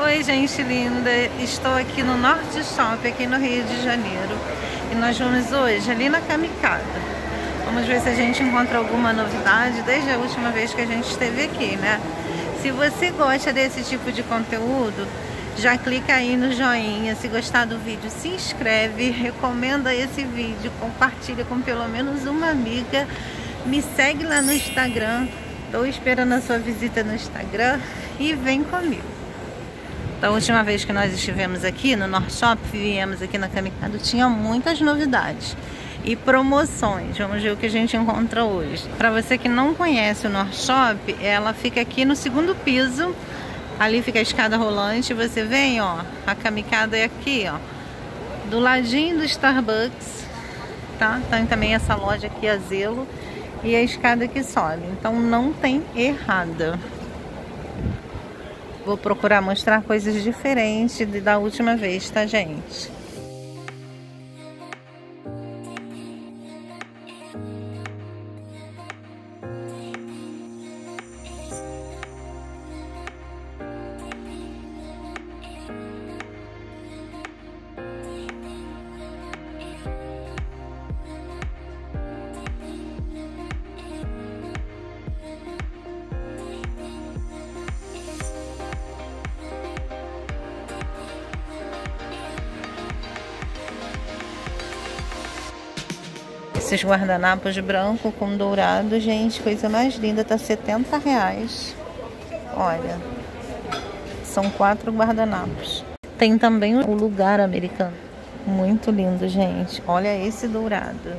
Oi, gente linda, estou aqui no Norte Shop, aqui no Rio de Janeiro, e nós vamos hoje ali na Camicado. Vamos ver se a gente encontra alguma novidade desde a última vez que a gente esteve aqui, né? Se você gosta desse tipo de conteúdo, já clica aí no joinha. Se gostar do vídeo, se inscreve, recomenda esse vídeo, compartilha com pelo menos uma amiga, me segue lá no Instagram. Estou esperando a sua visita no Instagram e vem comigo. Da última vez que nós estivemos aqui no Norte Shop, viemos aqui na Camicado, tinha muitas novidades e promoções. Vamos ver o que a gente encontra hoje. Para você que não conhece o Norte Shop, ela fica aqui no segundo piso. Ali fica a escada rolante. Você vem, ó, a Camicado é aqui, ó, do ladinho do Starbucks, tá? Tem também essa loja aqui, a Zelo, e a escada que sobe. Então não tem errada. Vou procurar mostrar coisas diferentes da última vez, tá, gente? Esses guardanapos branco com dourado, gente, coisa mais linda, tá R$70. Olha, são 4 guardanapos. Tem também o lugar americano, muito lindo, gente. Olha esse dourado,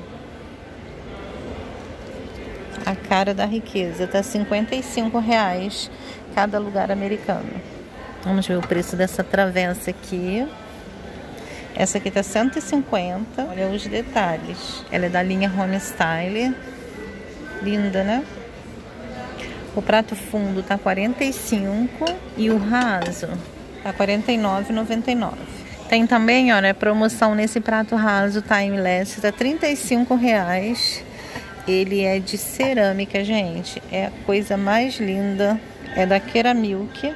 a cara da riqueza, tá R$55 cada lugar americano. Vamos ver o preço dessa travessa aqui. Essa aqui tá 150. Olha os detalhes. Ela é da linha Home Style. Linda, né? O prato fundo tá 45 e o raso tá 49,99. Tem também, olha, promoção nesse prato raso Timeless, tá R$35. Ele é de cerâmica, gente. É a coisa mais linda. É da Keramilk.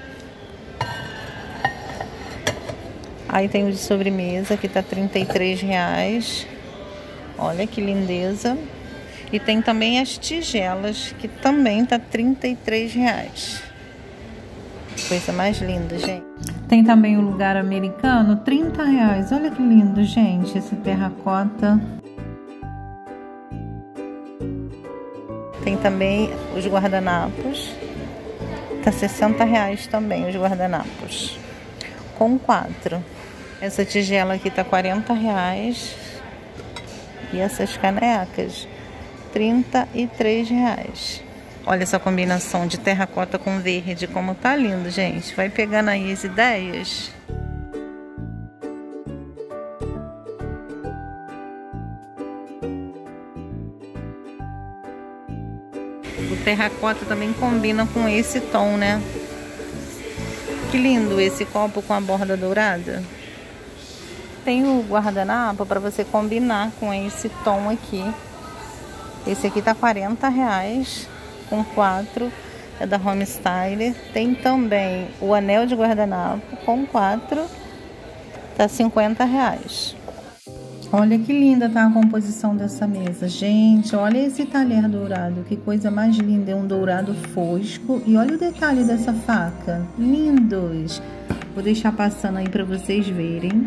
Aí tem o de sobremesa, que tá R$33. Olha que lindeza. E tem também as tigelas, que também tá R$33. Coisa mais linda, gente. Tem também o lugar americano, R$30. Olha que lindo, gente, esse terracota. Tem também os guardanapos. Tá R$60 também os guardanapos. Com 4. Essa tigela aqui tá R$40. E essas canecas, R$33. Olha essa combinação de terracota com verde, como tá lindo, gente. Vai pegando aí as ideias. O terracota também combina com esse tom, né? Que lindo esse copo com a borda dourada. Tem o guardanapo para você combinar com esse tom aqui. Esse aqui tá R$40 com 4. É da Home Style. Tem também o anel de guardanapo com 4. Tá R$50. Olha que linda tá a composição dessa mesa, gente. Olha esse talher dourado, que coisa mais linda. É um dourado fosco. E olha o detalhe dessa faca. Lindos. Vou deixar passando aí para vocês verem.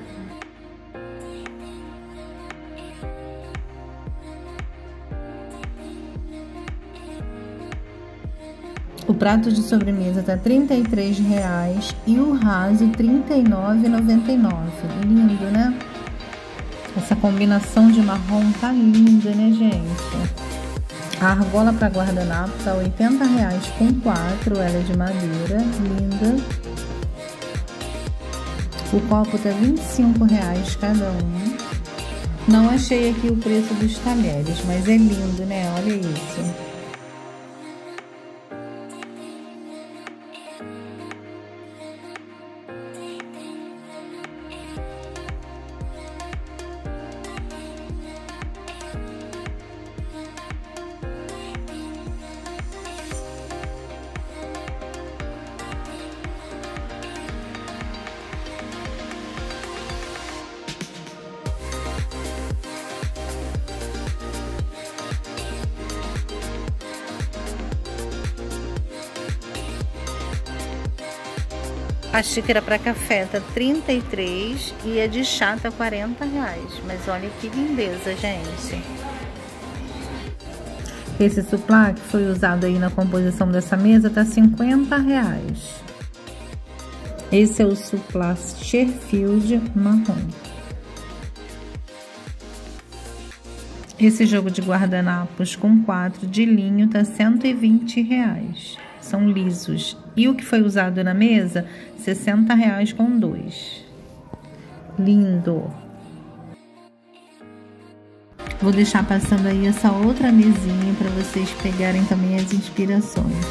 O prato de sobremesa tá R$33 e o raso R$39,99. Lindo, né? Essa combinação de marrom tá linda, né, gente? A argola para guardanapo tá R$80 com 4. Ela é de madeira, linda. O copo tá R$25 cada um. Não achei aqui o preço dos talheres, mas é lindo, né? Olha isso. A xícara para café tá 33 e a de chá tá 40 reais. Mas olha que lindeza, gente. Esse suplá que foi usado aí na composição dessa mesa tá 50 reais. Esse é o suplá Sheffield marrom. Esse jogo de guardanapos com 4 de linho tá 120 reais. São lisos. E o que foi usado na mesa, 60 reais com 2. Lindo! Vou deixar passando aí essa outra mesinha para vocês pegarem também as inspirações.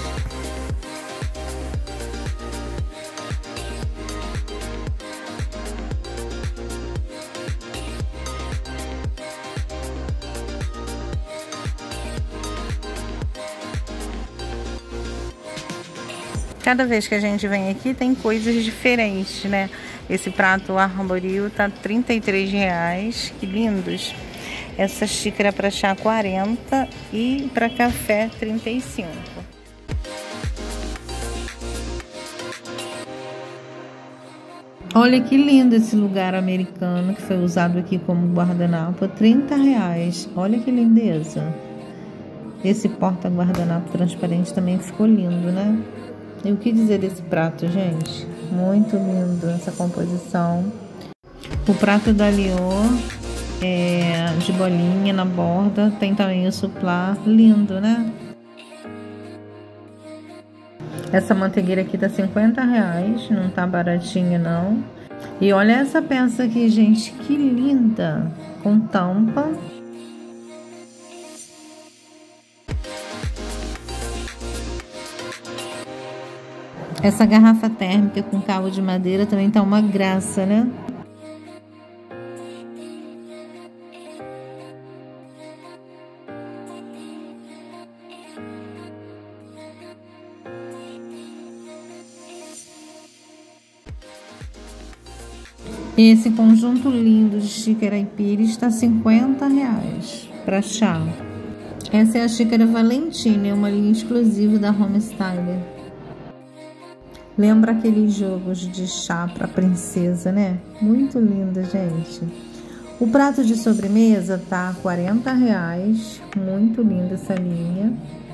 Cada vez que a gente vem aqui tem coisas diferentes, né? Esse prato arboril tá 33 reais, que lindos. Essa xícara para chá 40 e para café 35. Olha que lindo esse lugar americano que foi usado aqui como guardanapo, 30 reais. Olha que lindeza. Esse porta-guardanapo transparente também ficou lindo, né? E o que dizer desse prato, gente? Muito lindo essa composição. O prato da Lior de bolinha na borda, tem também o suplá, lindo, né? Essa manteigueira aqui tá 50 reais, não tá baratinha não. E olha essa peça aqui, gente, que linda, com tampa. Essa garrafa térmica com cabo de madeira também tá uma graça, né? Esse conjunto lindo de xícara e pires está 50 reais para chá. Essa é a xícara Valentina, é uma linha exclusiva da Homestyle. Lembra aqueles jogos de chá para princesa, né? Muito linda, gente. O prato de sobremesa tá 40 reais, muito linda essa linha.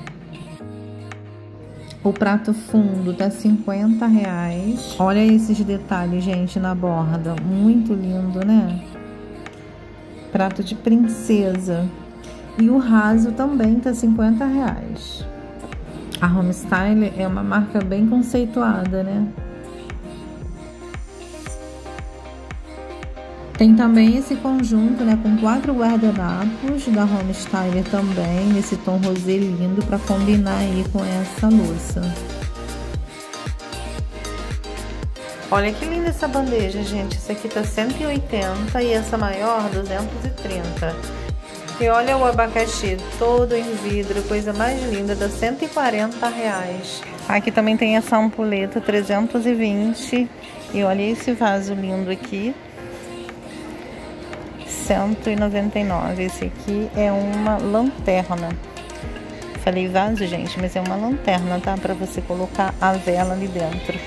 O prato fundo tá 50 reais. Olha esses detalhes, gente, na borda. Muito lindo, né? Prato de princesa. E o raso também tá 50 reais. A Homestyle é uma marca bem conceituada, né? Tem também esse conjunto, né, com 4 guardanapos da Homestyle também, nesse tom rosé lindo para combinar aí com essa louça. Olha que linda essa bandeja, gente. Essa aqui tá 180 e essa maior 230. E olha o abacaxi todo em vidro, coisa mais linda, dá 140 reais. Aqui também tem essa ampuleta, 320. E olha esse vaso lindo aqui. 199. Esse aqui é uma lanterna. Falei vaso, gente, mas é uma lanterna, tá? Pra você colocar a vela ali dentro.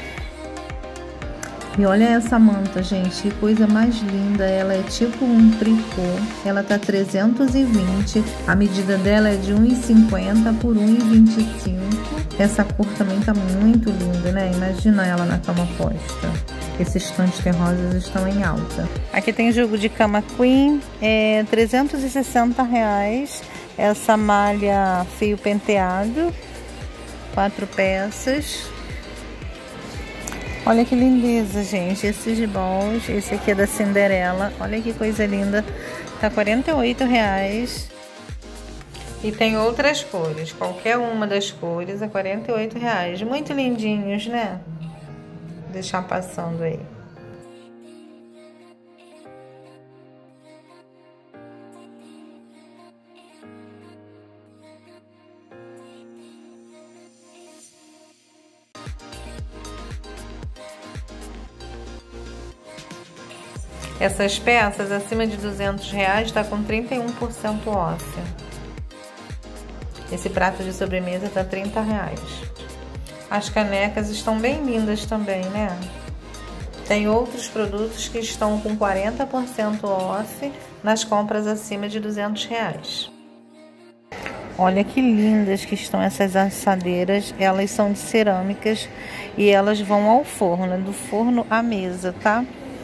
E olha essa manta, gente, que coisa mais linda. Ela é tipo um tricô. Ela tá 320. A medida dela é de 1,50 por 1,25. Essa cor também tá muito linda, né? Imagina ela na cama posta. Esses tons terrosos estão em alta. Aqui tem jogo de cama queen, 360 reais. Essa malha fio penteado, 4 peças. Olha que lindeza, gente. Esses gibões, esse aqui é da Cinderela. Olha que coisa linda. Tá 48 reais. E tem outras cores. Qualquer uma das cores é 48 reais. Muito lindinhos, né? Deixar passando aí. Essas peças acima de 200 reais tá com 31% off. Esse prato de sobremesa tá 30 reais. As canecas estão bem lindas também, né? Tem outros produtos que estão com 40% off nas compras acima de R$200. Olha que lindas que estão essas assadeiras. Elas são de cerâmicas e elas vão ao forno, do forno à mesa, tá?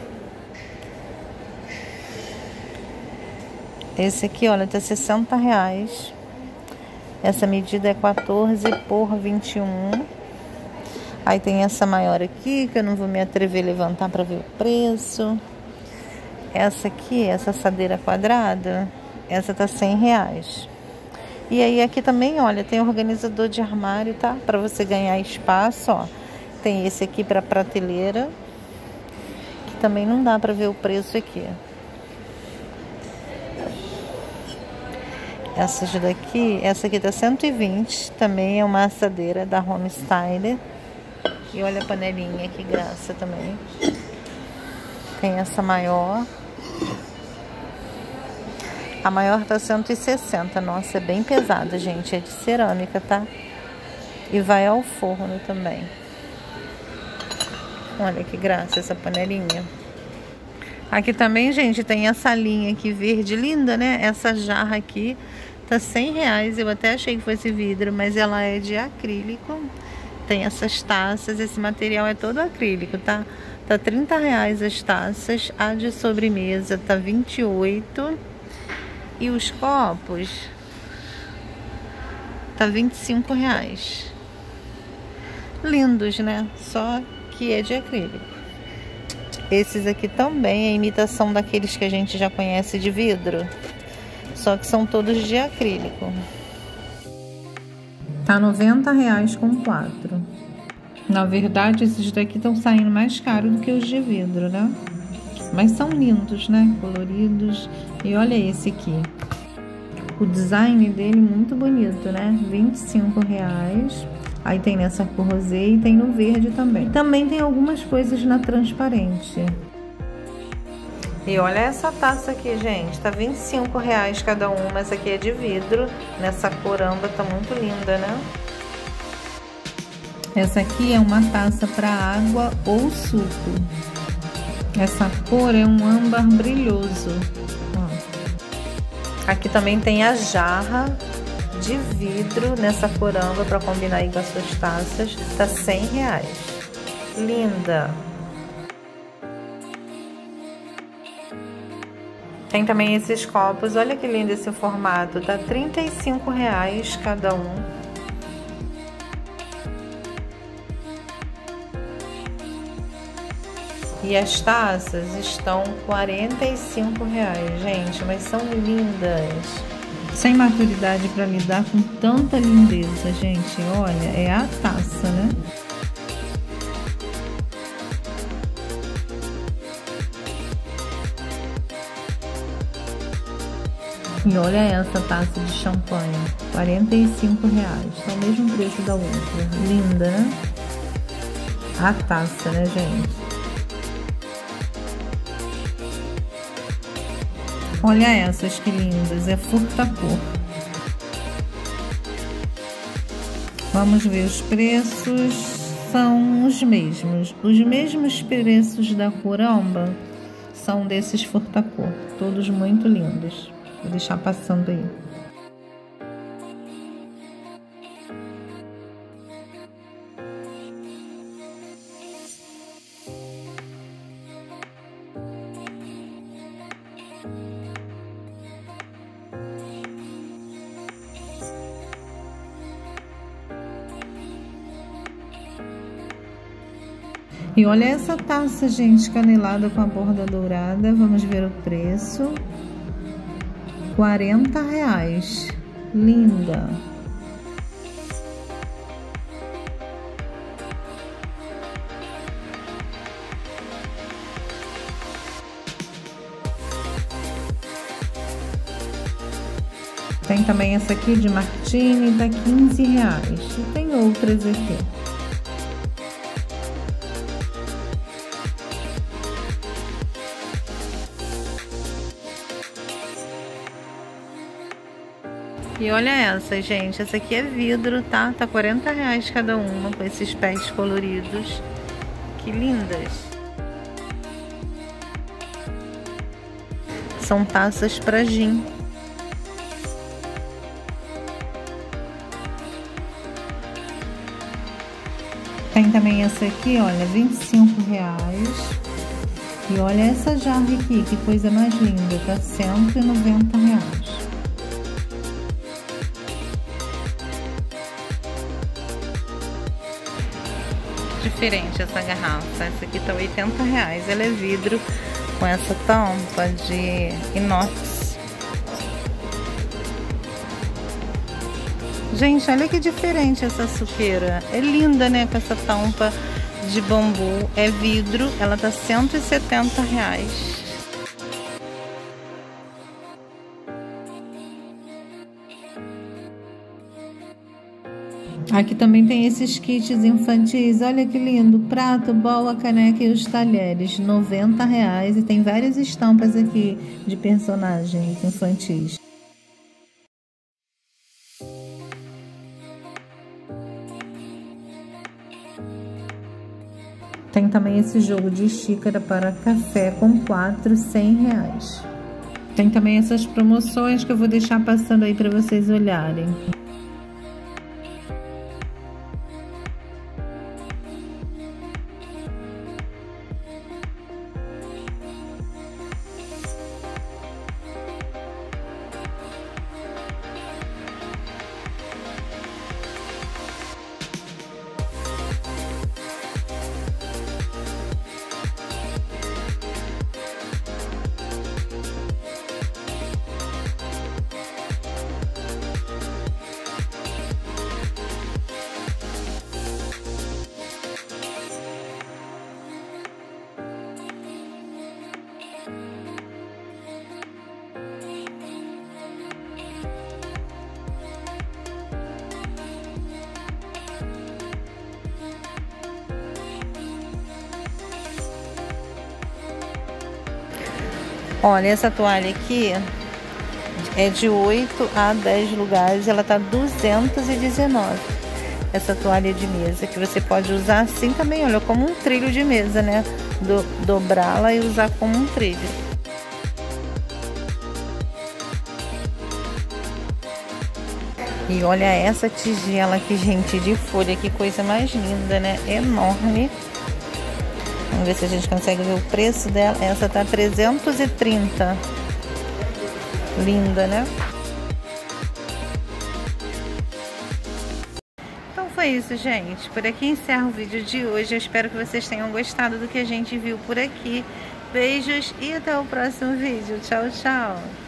Esse aqui, olha, tá R$60. Essa medida é 14 por 21. Aí tem essa maior aqui, que eu não vou me atrever a levantar para ver o preço. Essa aqui, essa assadeira quadrada, essa tá R$100. E aí aqui também, olha, tem organizador de armário, tá? Para você ganhar espaço, ó. Tem esse aqui para prateleira, que também não dá para ver o preço aqui. Essas daqui, essa aqui tá 120, também é uma assadeira da Home Styler. E olha a panelinha, que graça também. Tem essa maior. A maior tá 160. Nossa, é bem pesada, gente. É de cerâmica, tá? E vai ao forno também. Olha que graça essa panelinha. Aqui também, gente, tem essa linha aqui verde, linda, né? Essa jarra aqui tá R$100. Eu até achei que fosse vidro, mas ela é de acrílico. Tem essas taças, esse material é todo acrílico, tá? Tá R$30 as taças, a de sobremesa tá R$28. E os copos tá R$25. Lindos, né? Só que é de acrílico. Esses aqui também é imitação daqueles que a gente já conhece de vidro. Só que são todos de acrílico. Tá R$90 com 4. Na verdade, esses daqui estão saindo mais caro do que os de vidro, né? Mas são lindos, né? Coloridos. E olha esse aqui. O design dele muito bonito, né? R$25. Aí tem nessa cor rosé e tem no verde também. Também tem algumas coisas na transparente. E olha essa taça aqui, gente. Tá R$25 cada uma. Essa aqui é de vidro. Nessa cor âmbar, tá muito linda, né? Essa aqui é uma taça para água ou suco. Essa cor é um âmbar brilhoso. Ó. Aqui também tem a jarra de vidro nessa cor âmbar para combinar aí com as suas taças. Tá R$100. Linda! Tem também esses copos. Olha que lindo esse formato. Tá R$35 cada um. E as taças estão R$45, gente, mas são lindas. Sem maturidade para lidar com tanta lindeza, gente. Olha, é a taça, né? E olha essa taça de champanhe, R$45. É o mesmo preço da outra. Linda, né? A taça, né, gente? Olha essas que lindas, é furta-cor. Vamos ver os preços, são os mesmos. Os mesmos preços da cor âmbar são desses furta-cor, todos muito lindos. Vou deixar passando aí. E olha essa taça, gente, canelada com a borda dourada. Vamos ver o preço. R$40. Linda. Tem também essa aqui de Martini, tá R$15. E tem outras aqui. E olha essa, gente. Essa aqui é vidro, tá? Tá R$40 cada uma, com esses pés coloridos. Que lindas! São taças para gin. Tem também essa aqui, olha, R$25. E olha essa jarra aqui, que coisa mais linda, tá R$190. Diferente essa garrafa, essa aqui tá R$80. Ela é vidro com essa tampa de inox. Gente, olha que diferente essa suqueira. É linda, né, com essa tampa de bambu, é vidro, ela tá R$170. Aqui também tem esses kits infantis, olha que lindo, prato, bola, caneca e os talheres, R$90, e tem várias estampas aqui de personagens infantis. Tem também esse jogo de xícara para café com 4, R$100. Tem também essas promoções que eu vou deixar passando aí para vocês olharem. Olha, essa toalha aqui é de 8 a 10 lugares, ela tá R$219. Essa toalha de mesa que você pode usar assim também, olha, como um trilho de mesa, né? Dobrá-la e usar como um trilho. E olha essa tigela aqui, gente, de folha, que coisa mais linda, né? Enorme. Vamos ver se a gente consegue ver o preço dela. Essa tá 330. Linda, né? Então foi isso, gente. Por aqui encerro o vídeo de hoje. Eu espero que vocês tenham gostado do que a gente viu por aqui. Beijos e até o próximo vídeo. Tchau, tchau.